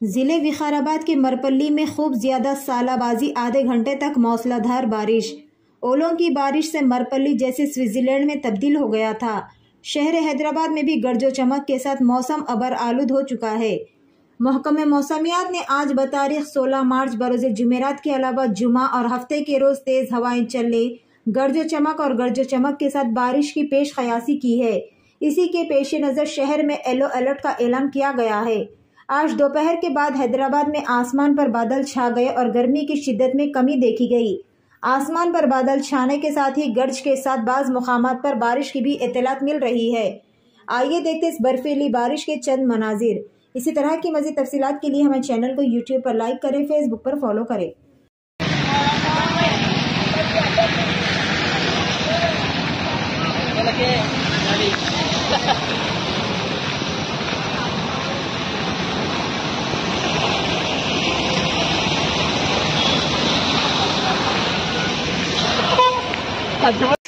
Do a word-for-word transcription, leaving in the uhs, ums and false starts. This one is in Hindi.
जिले विकाराबाद के मरपल्ली में खूब ज्यादा सालाबाजी, आधे घंटे तक मौसलाधार बारिश। ओलों की बारिश से मरपल्ली जैसे स्विट्जरलैंड में तब्दील हो गया था। शहर हैदराबाद में भी गरजो चमक के साथ मौसम अबर आलूद हो चुका है। महकमे मौसमियात ने आज बतारीख सोलह मार्च बरोज़ जुमेरात के अलावा जुमा और हफ्ते के रोज तेज हवाएं चलने, गरजो चमक और गरजो चमक के साथ बारिश की पेश खयासी की है। इसी के पेश नज़र शहर में येलो अलर्ट का ऐलान किया गया है। आज दोपहर के बाद हैदराबाद में आसमान पर बादल छा गए और गर्मी की शिद्दत में कमी देखी गई। आसमान पर बादल छाने के साथ ही गर्ज के साथ बाज मुकामात पर बारिश की भी इत्तलात मिल रही है। आइए देखते इस बर्फीली बारिश के चंद मनाजिर। इसी तरह की मज़ीद तफसीलात के लिए हमें चैनल को यूट्यूब पर लाइक करें, फेसबुक पर फॉलो करें। That's